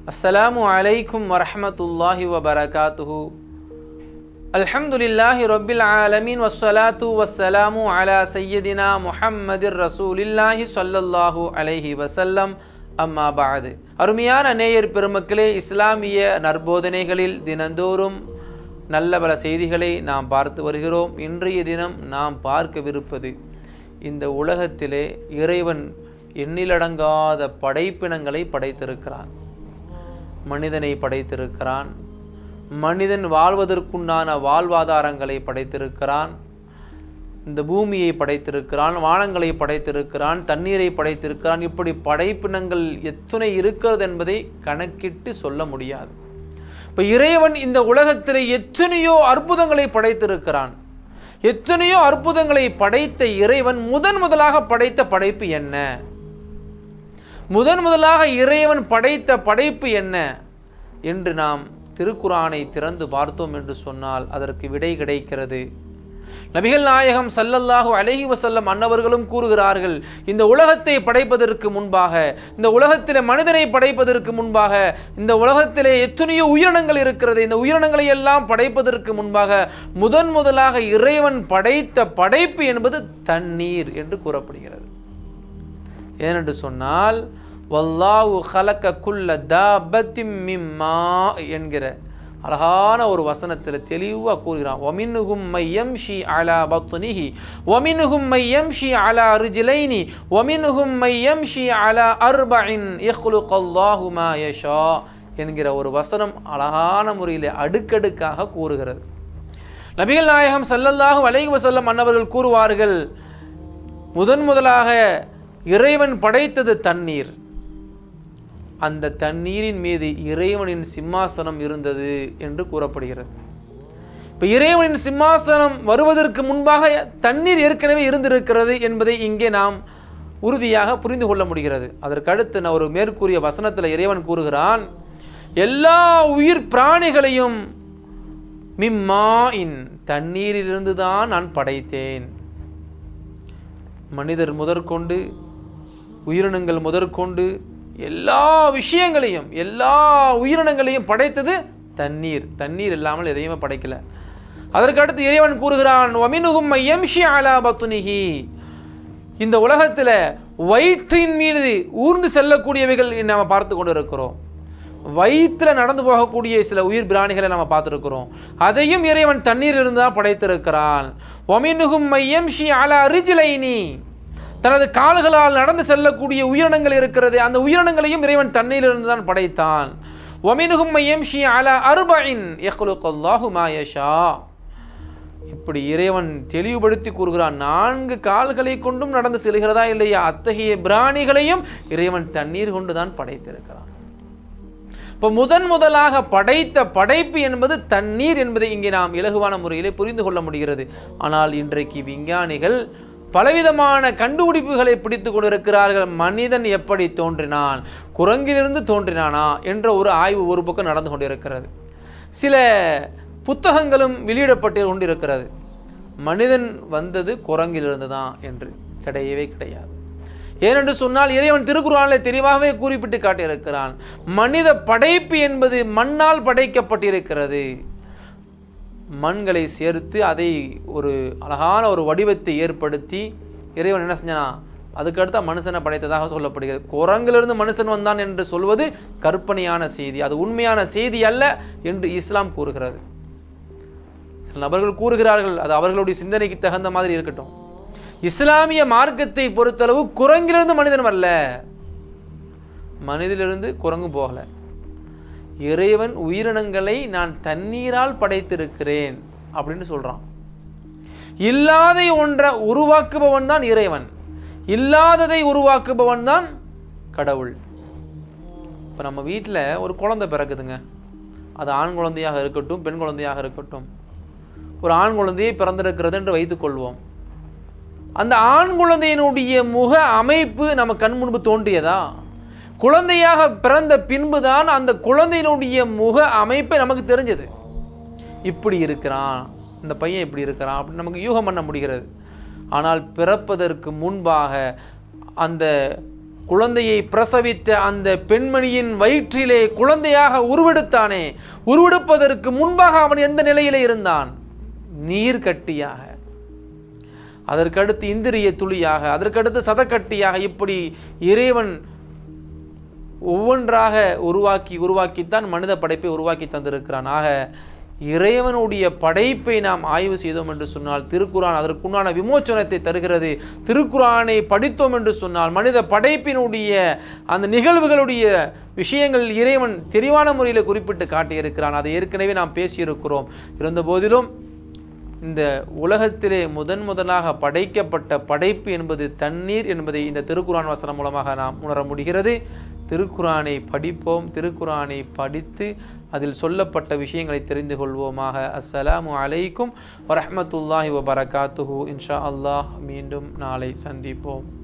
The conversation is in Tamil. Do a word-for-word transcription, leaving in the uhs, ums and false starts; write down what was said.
அஸ்ஸலாமு அலைக்கும் வரஹ்மத்துல்லாஹி வபரகாத்துஹு. அல்ஹம்துலில்லாஹி ரப்பில் ஆலமீன் வஸ்ஸலாத்து வஸ்ஸலாமு அலா சய்யிதினா முஹம்மதிர் ரசூலில்லாஹி ஸல்லல்லாஹு அலைஹி வஸல்லம். அம்மா பஅது. அருமையான நேயர் பெருமக்களே, இஸ்லாமிய நற்போதனைகளில் தினந்தோறும் நல்ல பல செய்திகளை நாம் பார்த்து வருகிறோம். இன்றைய தினம் நாம் பார்க்கவிருப்பது, இந்த உலகத்திலே இறைவன் எண்ணிலடங்காத படைப்பினங்களை படைத்திருக்கிறான். மனிதனை படைத்திருக்கிறான். மனிதன் வாழ்வதற்குண்டான வாழ்வாதாரங்களை படைத்திருக்கிறான். இந்த பூமியை படைத்திருக்கிறான், வானங்களை படைத்திருக்கிறான், தண்ணீரை படைத்திருக்கிறான். இப்படி படைப்பினங்கள் எத்தனை இருக்கிறது என்பதை கணக்கிட்டு சொல்ல முடியாது. இப்போ இறைவன் இந்த உலகத்தில் எத்தனையோ அற்புதங்களை படைத்திருக்கிறான். எத்தனையோ அற்புதங்களை படைத்த இறைவன் முதன் முதலாக படைத்த படைப்பு என்ன? முதன் முதலாக இறைவன் படைத்த படைப்பு என்ன என்று நாம் திருக்குரானை திறந்து பார்த்தோம் என்று சொன்னால் அதற்கு விடை கிடைக்கிறது. நபிகள் நாயகம் ஸல்லல்லாஹு அலைஹி வஸல்லம் அன்னவர்களும் கூறுகிறார்கள், இந்த உலகத்தை படைப்பதற்கு முன்பாக, இந்த உலகத்திலே மனிதனை படைப்பதற்கு முன்பாக, இந்த உலகத்திலே எத்தனையோ உயிரினங்கள் இருக்கிறது, இந்த உயிரினங்களை எல்லாம் படைப்பதற்கு முன்பாக முதன் முதலாக இறைவன் படைத்த படைப்பு என்பது தண்ணீர் என்று கூறப்படுகிறது. ஏனென்று சொன்னால், வல்லாஹு ஹலக குல்ல தாபத்தின் மிம்மா என்கிற அழகான ஒரு வசனத்தில் தெளிவாக கூறுகிறான். ஒமின்ஹும் மையம்ஷி அலா பத்னிஹி ஒமின்ஹும் மையம்ஷி அலா ரிஜ்லைனி ஒமின்ஹும் மையம்ஷி அலா அர்பஇன் யக்லுகல்லாஹு மா யஷா என்கிற ஒரு வசனம் அழகான முறையில் அடுக்கடுக்காக கூறுகிறது. நபிகள் நாயகம் ஸல்லல்லாஹு அலைஹி வஸல்லம் அன்னவர்கள் கூறுவார்கள், முதன் முதலாக இறைவன் படைத்தது தண்ணீர். அந்த தண்ணீரின் மீது இறைவனின் சிம்மாசனம் இருந்தது என்று கூறப்படுகிறது. இப்போ இறைவனின் சிம்மாசனம் வருவதற்கு முன்பாக தண்ணீர் ஏற்கனவே இருந்திருக்கிறது என்பதை இங்கே நாம் உறுதியாக புரிந்து கொள்ள முடிகிறது. அதற்கடுத்து நான் ஒரு மேற்கூறிய வசனத்தில் இறைவன் கூறுகிறான், எல்லா உயிர் பிராணிகளையும் மிம்மா இன் தண்ணீரிலிருந்து தான் நான் படைத்தேன். மனிதர் முதற்கொண்டு உயிரினங்கள் முதற்கொண்டு எல்லா விஷயங்களையும் எல்லா உயிரினங்களையும் படைத்தது தண்ணீர். தண்ணீர் இல்லாமல் எதையுமே படைக்கல. அதற்கடுத்து இறைவன் கூறுகிறான், வமினுகும் மையம்ஷி அலா பத்னிஹி, இந்த உலகத்தில் வயிற்றின் மீது ஊர்ந்து செல்லக்கூடியவைகள் நாம் பார்த்து கொண்டு இருக்கிறோம். வயிற்றில் நடந்து போகக்கூடிய சில உயிர் பிராணிகளை நாம் பார்த்துருக்கிறோம். அதையும் இறைவன் தண்ணீர் இருந்து தான் படைத்திருக்கிறான். வமினுகும் மையம்ஷி அலா ரிஜ்லைனி, தனது கால்களால் நடந்து செல்லக்கூடிய உயிரினங்கள் இருக்கிறது, அந்த உயிரினங்களையும் இறைவன் தண்ணீரிலிருந்து தான் படைத்தான். ஒமினுகும் மையம்ஷி அலா அர்பஇன் யக்லுகல்லாஹு மா யஷா. இப்படி இறைவன் தெளிவுபடுத்தி கூறுகிறான், நான்கு கால்களை கொண்டும் நடந்து செல்கிறதா இல்லையா, அத்தகைய பிராணிகளையும் இறைவன் தண்ணீர் கொண்டு தான் படைத்திருக்கிறான். இப்போ முதன் முதலாக படைத்த படைப்பு என்பது தண்ணீர் என்பதை இங்கே நாம் இலகுவான முறையிலே புரிந்து கொள்ள முடிகிறது. ஆனால் இன்றைக்கு விஞ்ஞானிகள் பலவிதமான கண்டுபிடிப்புகளை பிடித்து கொண்டிருக்கிறார்கள். மனிதன் எப்படி தோன்றினான், குரங்கிலிருந்து தோன்றினானா என்ற ஒரு ஆய்வு ஒரு பக்கம் நடந்து கொண்டிருக்கிறது. சில புத்தகங்களும் வெளியிடப்பட்டு கொண்டிருக்கிறது, மனிதன் வந்தது குரங்கிலிருந்து தான் என்று. கிடையவே கிடையாது. ஏனென்று சொன்னால் இறைவன் திருக்குர்ஆனில் தெளிவாகவே குறிப்பிட்டு காட்டியிருக்கிறான், மனித படைப்பு என்பது மண்ணால் படைக்கப்பட்டிருக்கிறது. மண்களை சேர்த்து அதை ஒரு அழகான ஒரு வடிவத்தை ஏற்படுத்தி இறைவன் என்ன செஞ்சானா, அதுக்கடுத்த மனுஷனை படைத்ததாக சொல்லப்படுகிறது. குரங்கிலிருந்து மனுஷன் வந்தான் என்று சொல்வது கற்பனையான செய்தி, அது உண்மையான செய்தி அல்ல என்று இஸ்லாம் கூறுகிறது. சில நபர்கள் கூறுகிறார்கள், அது அவர்களுடைய சிந்தனைக்கு தகுந்த மாதிரி இருக்கட்டும். இஸ்லாமிய மார்க்கத்தை பொறுத்தளவு குரங்கிலிருந்து மனிதன் வரல, மனிதனிலிருந்து குரங்கு போகலை. இறைவன் உயிரினங்களை நான் தண்ணீரால் படைத்திருக்கிறேன் அப்படின்னு சொல்றான். இல்லாத ஒன்றை உருவாக்குபவன் தான் இறைவன், இல்லாததை உருவாக்குபவன் தான் கடவுள். இப்போ நம்ம வீட்டில் ஒரு குழந்தை பிறக்குதுங்க, அது ஆண் குழந்தையாக இருக்கட்டும் பெண் குழந்தையாக இருக்கட்டும். ஒரு ஆண் குழந்தையை பிறந்திருக்கிறது என்று வைத்துக்கொள்வோம். அந்த ஆண் குழந்தையினுடைய முக அமைப்பு நம்ம கண் முன்பு தோன்றியதா? குழந்தையாக பிறந்த பின்புதான் அந்த குழந்தையினுடைய முக அமைப்பை நமக்கு தெரிஞ்சது. இப்படி இருக்கிறான், இந்த பையன் இப்படி இருக்கிறான் அப்படின்னு நமக்கு யூகம் பண்ண முடிகிறது. ஆனால் பிறப்பதற்கு முன்பாக அந்த குழந்தையை பிரசவித்த அந்த பெண்மணியின் வயிற்றிலே குழந்தையாக உருவெடுத்தானே, உருவெடுப்பதற்கு முன்பாக அவன் எந்த நிலையிலே இருந்தான்? நீர் கட்டியாக, அதற்கடுத்து இந்திரிய துளியாக, அதற்கடுத்து சதக்கட்டியாக, இப்படி இறைவன் ஒவ்வொன்றாக உருவாக்கி உருவாக்கித்தான் மனித படைப்பை உருவாக்கி தந்திருக்கிறான். ஆக இறைவனுடைய படைப்பை நாம் ஆய்வு செய்தோம் என்று சொன்னால் திருக்குரான் அதற்குண்டான விமோச்சனத்தை தருகிறது. திருக்குரானை படித்தோம் என்று சொன்னால் மனித படைப்பினுடைய அந்த நிகழ்வுகளுடைய விஷயங்கள் இறைவன் தெளிவான முறையில் குறிப்பிட்டு காட்டியிருக்கிறான். அதை ஏற்கனவே நாம் பேசியிருக்கிறோம். இருந்த போதிலும் இந்த உலகத்திலே முதன் முதலாக படைக்கப்பட்ட படைப்பு என்பது தண்ணீர் என்பதை இந்த திருக்குரான் வசனம் மூலமாக நாம் உணர முடிகிறது. திருக்குரானை படிப்போம், திருக்குரானை படித்து அதில் சொல்லப்பட்ட விஷயங்களை தெரிந்து கொள்வோமாக. அஸ்ஸலாமு அலைக்கும் வரஹ்மத்துல்லாஹி வபரகாத்துஹு. இன்ஷா அல்லாஹ் மீண்டும் நாளை சந்திப்போம்.